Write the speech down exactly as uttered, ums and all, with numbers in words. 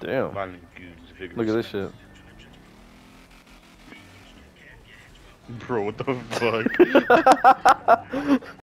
Damn. Violent goons, vigorous. Look at this shit. Bro, what the fuck?